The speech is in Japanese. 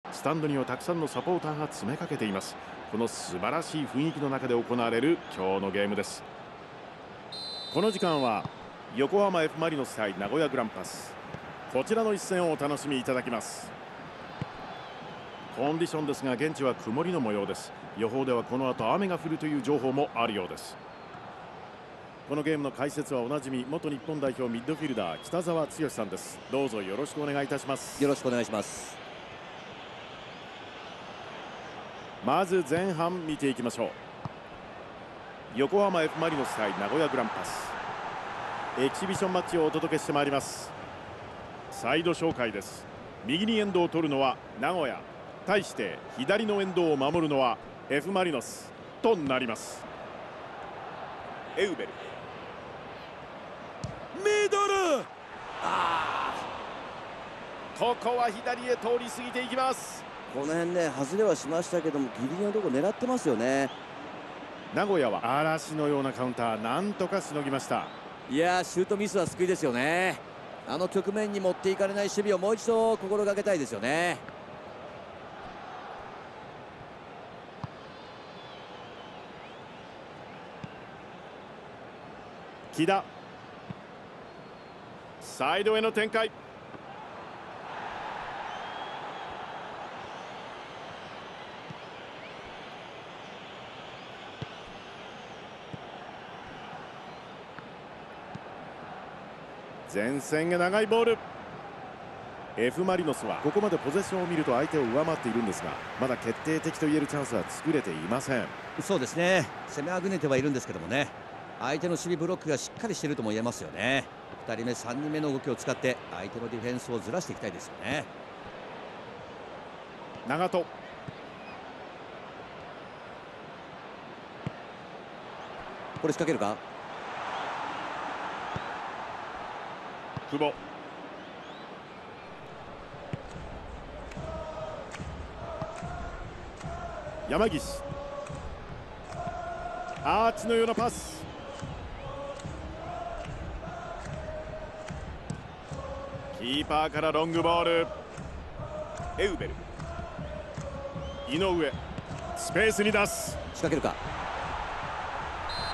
スタンドにはたくさんのサポーターが詰めかけています。この素晴らしい雰囲気の中で行われる今日のゲームです。この時間は横浜 F ・マリノス対名古屋グランパス、こちらの一戦をお楽しみいただきます。コンディションですが現地は曇りの模様です。予報ではこの後雨が降るという情報もあるようです。このゲームの解説はおなじみ元日本代表ミッドフィルダー北澤剛さんです。どうぞよろしくお願いいたします。 よろしくお願いします。 まず前半見ていきましょう。横浜 F ・マリノス対名古屋グランパス、エキシビションマッチをお届けしてまいります。サイド紹介です。右にエンドを取るのは名古屋、対して左のエンドを守るのは F ・マリノスとなります。エウベル、ミドル、ここは左へ通り過ぎていきます。 この辺ね、外れはしましたけども、ギリギリのところ狙ってますよね。 名古屋は嵐のようなカウンター、なんとかしのぎました。 いやー、シュートミスは救いですよね。あの局面に持っていかれない守備をもう一度心がけたいですよね。 木田、サイドへの展開、前線へ長いボール。 F ・マリノスはここまでポゼッションを見ると相手を上回っているんですが、まだ決定的と言えるチャンスは作れていません。 そうですね、攻めあぐねてはいるんですけどもね、相手の守備ブロックがしっかりしているとも言えますよね。2人目3人目の動きを使って相手のディフェンスをずらしていきたいですよね。 長戸、 これ仕掛けるか。 久保、山岸、アーチのようなパス、キーパーからロングボール。エウベル、井上、スペースに出す。 仕掛けるか。